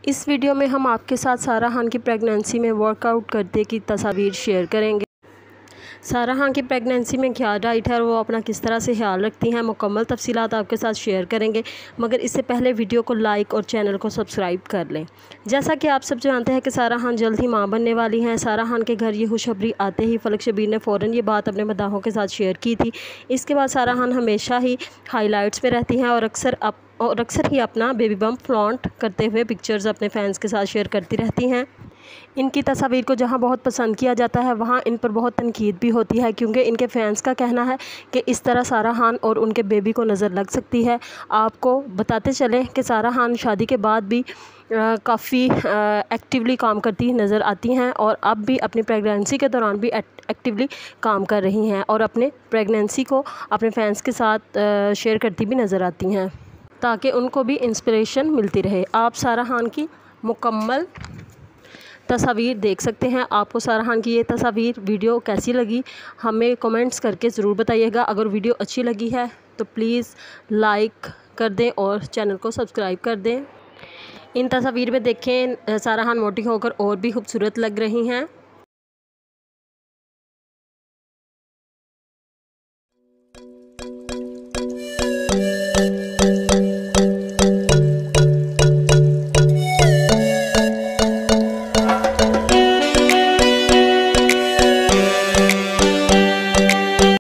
इस वीडियो में हम आपके साथ सारा खान की प्रेगनेंसी में वर्कआउट करने की तस्वीर शेयर करेंगे। सारा खान की प्रेगनेंसी में क्या डाइट है और वो अपना किस तरह से ख्याल रखती हैं, मुकम्मल तफसीलात आपके साथ शेयर करेंगे। मगर इससे पहले वीडियो को लाइक और चैनल को सब्सक्राइब कर लें। जैसा कि आप सब जानते हैं कि सारा खान जल्द ही मां बनने वाली हैं। सारा खान के घर ये खुशखबरी आते ही फलक शबीर ने फ़ौरन ये बात अपने मदाहों के साथ शेयर की थी। इसके बाद सारा खान हमेशा ही हाईलाइट्स पे रहती हैं और अक्सर ही अपना बेबी बम्प फ्लॉन्ट करते हुए पिक्चर्स अपने फैंस के साथ शेयर करती रहती हैं। इनकी तस्वीर को जहां बहुत पसंद किया जाता है वहां इन पर बहुत तनकीद भी होती है, क्योंकि इनके फैंस का कहना है कि इस तरह सारा खान और उनके बेबी को नज़र लग सकती है। आपको बताते चलें कि सारा खान शादी के बाद भी काफ़ी एक्टिवली काम करती नज़र आती हैं और अब भी अपनी प्रेगनेंसी के दौरान भी एक्टिवली काम कर रही हैं और अपने प्रेगनेंसी को अपने फैंस के साथ शेयर करती भी नज़र आती हैं ताकि उनको भी इंस्पिरेशन मिलती रहे। आप सारा खान की मुकम्मल तस्वीर देख सकते हैं। आपको सारा खान की ये तस्वीर वीडियो कैसी लगी हमें कमेंट्स करके ज़रूर बताइएगा। अगर वीडियो अच्छी लगी है तो प्लीज़ लाइक कर दें और चैनल को सब्सक्राइब कर दें। इन तस्वीर में देखें सारा खान मोटी होकर और भी खूबसूरत लग रही हैं।